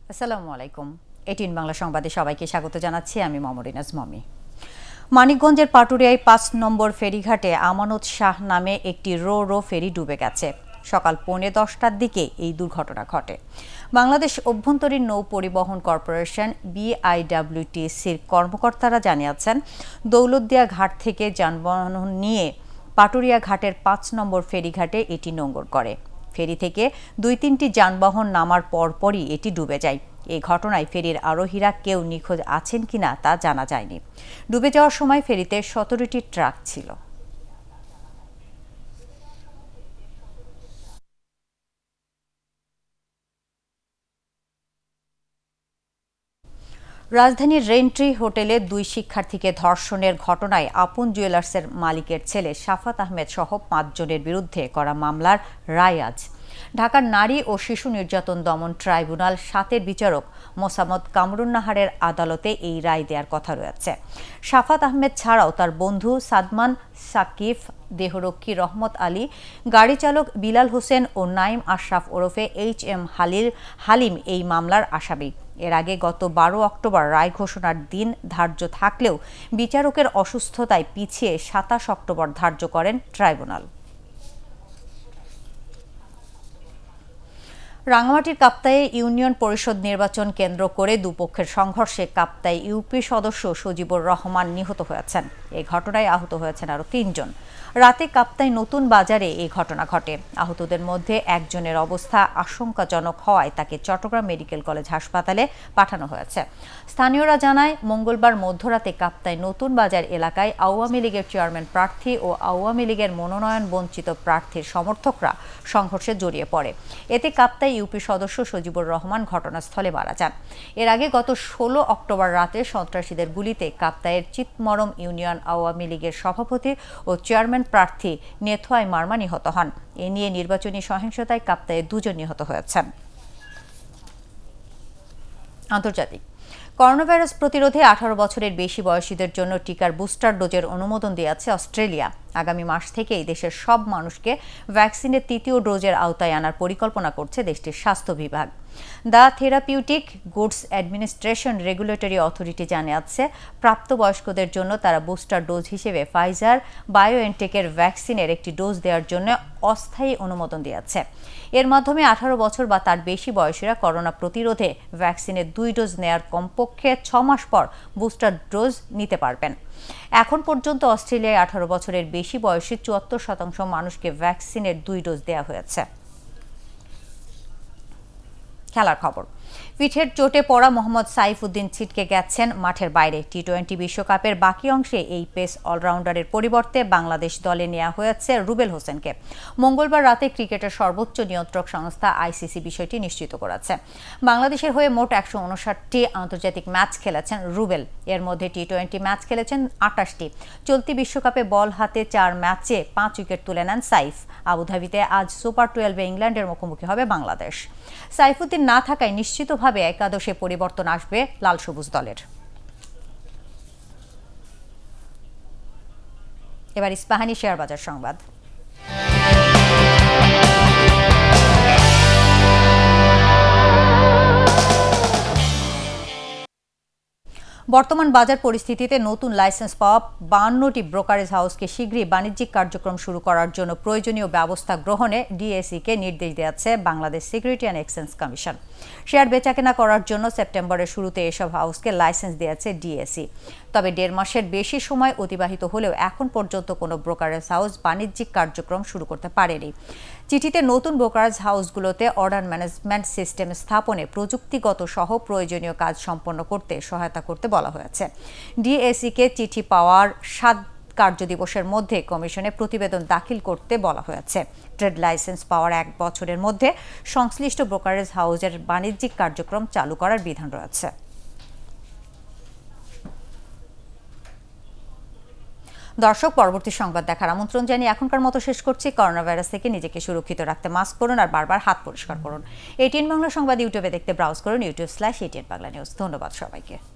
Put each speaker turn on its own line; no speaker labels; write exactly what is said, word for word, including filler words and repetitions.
আসসালামু আলাইকুম। এটিএন বাংলা সংবাদে সবাইকে স্বাগত জানাচ্ছি আমি momrenaj মমি। মানিকগঞ্জের পাটুরিয়ায় পাঁচ নম্বর ফেরিঘাটে আমানত শাহ নামে একটি রো রো ফেরি ডুবে গেছে। সকাল পৌনে দশটার দিকে এই দুর্ঘটনা ঘটে। বাংলাদেশ অভ্যন্তরীণ নৌ পরিবহন কর্পোরেশন বিআইডব্লিউটিসির কর্মকর্তারা জানিয়েছেন, দৌলতদিয়া ঘাট থেকে যানবাহন নিয়ে পাটুরিয়া ঘাটের পাঁচ নম্বর ফেরিঘাটে এটি নোঙর করে। ফেরি থেকে দুই তিনটি যানবাহন নামার পরপরই এটি ডুবে যায়। এই ঘটনায় ফেরির আরোহীরা কেউ নিখোঁজ আছেন কিনা তা জানা যায়নি। ডুবে যাওয়ার সময় ফেরিতে সতেরোটি ট্রাক ছিল। রাজধানীর রেন্ট্রি হোটেলে দুই শিক্ষার্থীকে ধর্ষণের ঘটনায় আপন জুয়েলার্সের মালিকের ছেলে শাফাত আহমেদ সহ পাঁচজনের বিরুদ্ধে করা মামলার রায় আজ। ঢাকার নারী ও শিশু নির্যাতন দমন ট্রাইব্যুনাল সাতের বিচারক মোসাম্মদ কামরুন্নাহারের আদালতে এই রায় দেওয়ার কথা রয়েছে। শাফাত আহমেদ ছাড়াও তার বন্ধু সাদমান সাকিফ, দেহরক্ষী রহমত আলী, গাড়ি চালক বিলাল হোসেন ও নাইম আশরাফ ওরফে এইচ এম হালিল হালিম এই মামলার আসামি। এর আগে গত বারো অক্টোবর রায় ঘোষণার দিন ধার্য থাকলেও বিচারকের অসুস্থতায় পিছিয়ে সাতাশ অক্টোবর ধার্য করেন ট্রাইব্যুনাল। রাঙামাটির কাপ্তাইয়ে ইউনিয়ন পরিষদ নির্বাচন কেন্দ্র করে দুপক্ষের সংঘর্ষে কাপ্তাই ইউপি সদস্য সজিবুর রহমান নিহত হয়েছেন। এই ঘটনায় আহত হয়েছেন আরও তিনজন। রাতে কাপ্তাই নতুন বাজারে এই ঘটনা ঘটে। আহতদের মধ্যে একজনের অবস্থা আশঙ্কাজনক হওয়ায় তাকে চট্টগ্রাম মেডিকেল কলেজ হাসপাতালে পাঠানো হয়েছে। স্থানীয়রা জানায়, মঙ্গলবার মধ্যরাতে কাপ্তাই নতুন বাজার এলাকায় আওয়ামী লীগের চেয়ারম্যান প্রার্থী ও আওয়ামী লীগের মনোনয়ন বঞ্চিত প্রার্থীর সমর্থকরা সংঘর্ষে জড়িয়ে পড়ে। এতে কাপ্তাই ইউপি সদস্য সজিবুর রহমান ঘটনাস্থলে মারা যান। এর আগে গত ষোলো অক্টোবর রাতে সন্ত্রাসীদের গুলিতে কাপ্তাইয়ের চিতমরম ইউনিয়ন আওয়ামী লীগের সভাপতি ও চেয়ারম্যান প্রার্থী নেথোয়াই মার্মা নিহত হন। এ নিয়ে নির্বাচনী সহিংসতায় কাপ্তাইয়ে দুজন নিহত হয়েছেন। আন্তর্জাতিক করোনাভাইরাস প্রতিরোধে আঠারো বছরের বেশি বয়সীদের জন্য টিকার বুস্টার ডোজের অনুমোদন দিয়েছে অস্ট্রেলিয়া। আগামী মাস থেকেই দেশের সব মানুষকে ভ্যাকসিনের তৃতীয় ডোজের আওতায় আনার পরিকল্পনা করছে দেশটির স্বাস্থ্য বিভাগ। The therapeutic goods administration regulatory authority জানিয়েছে, প্রাপ্তবয়স্কদের জন্য তারা বুস্টার ডোজ হিসেবে ফাইজার বায়োএনটেকের ভ্যাকসিনের একটি ডোজ দেওয়ার জন্য অস্থায়ী অনুমোদন দিয়েছে। এর মাধ্যমে আঠারো বছর বা তার বেশি বয়সীরা করোনা প্রতিরোধে ভ্যাকসিনের দুই ডোজ নেয়ার কমপক্ষে ছ মাস পর বুস্টার ডোজ নিতে পারবেন। এখন পর্যন্ত অস্ট্রেলিয়ায় আঠারো বছরের বেশি বয়সী চুয়াত্তর শতাংশ মানুষকে ভ্যাকসিনের দুই ডোজ দেওয়া হয়েছে। খেলার খবর। পিঠের চোটে পড়া মোহাম্মদ সাইফুদ্দিন ছিটকে গেছেন মাঠের বাইরে। টি টোয়েন্টি বিশ্বকাপের বাকি অংশে এই পেস অলরাউন্ডারের পরিবর্তে বাংলাদেশ দলে নেওয়া হয়েছে রুবেল হোসেনকে। মঙ্গলবার রাতে ক্রিকেটের সর্বোচ্চ নিয়ন্ত্রক সংস্থা আইসিসি বিষয়টি নিশ্চিত করেছে। বাংলাদেশের হয়ে মোট একশো উনষাটটি আন্তর্জাতিক ম্যাচ খেলেছেন রুবেল। এর মধ্যে টি টোয়েন্টি ম্যাচ খেলেছেন আটাশটি। চলতি বিশ্বকাপে বল হাতে চার ম্যাচে পাঁচ উইকেট তুলে নেন সাইফ। আবুধাবিতে আজ সুপার টুয়েলভে ইংল্যান্ডের মুখোমুখি হবে বাংলাদেশ। সাইফুদ্দিন না থাকায় নিশ্চিতভাবে একাদশে পরিবর্তন আসবে লাল সবুজ দলের। এবার ইস্পাহানি শেয়ার বাজার সংবাদ। বর্তমান বাজার পরিস্থিতিতে নতুন লাইসেন্স পাওয়া বায়ান্নটি ব্রোকারেজ হাউসকে শীঘ্রই বাণিজ্যিক কার্যক্রম শুরু করার জন্য প্রয়োজনীয় ব্যবস্থা গ্রহণে ডিএসইকে নির্দেশ দিয়েছে Bangladesh security and exchange commission. Share বেচাকেনা করার জন্য সেপ্টেম্বরের শুরুতে এসব হাউসকে লাইসেন্স দিয়েছে ডিএসই। তবে দেড় মাসের বেশি সময় অতিবাহিত হলেও এখন পর্যন্ত কোনো ব্রোকারেজ হাউস বাণিজ্যিক কার্যক্রম শুরু করতে পারেনি। চিঠিতে নতুন ব্রোকারেজ হাউসগুলোতে অর্ডার ম্যানেজমেন্ট সিস্টেম স্থাপনে প্রযুক্তিগত সহ প্রয়োজনীয় কাজ সম্পন্ন করতে সহায়তা করতে বলা হয়েছে। ডিএসইকে চিঠি পাওয়ার সাত কার্যদিবসের মধ্যে কমিশনে প্রতিবেদন দাখিল করতে বলা হয়েছে। ট্রেড লাইসেন্স পাওয়ার এক বছরের মধ্যে সংশ্লিষ্ট ব্রোকারেজ হাউসের বাণিজ্যিক কার্যক্রম চালু করার বিধান রয়েছে। দর্শক, পরবর্তী সংবাদ দেখার আমন্ত্রণ জানিয়ে এখনকার মতো শেষ করছি। করোনা ভাইরাস থেকে নিজেকে সুরক্ষিত রাখতে মাস্ক পরুন আর বারবার হাত পরিষ্কার করুন। এটিএন বাংলা সংবাদ ইউটিউবে দেখতে ব্রাউজ করুন YouTube slash ATN Bangla news. ধন্যবাদ সবাইকে।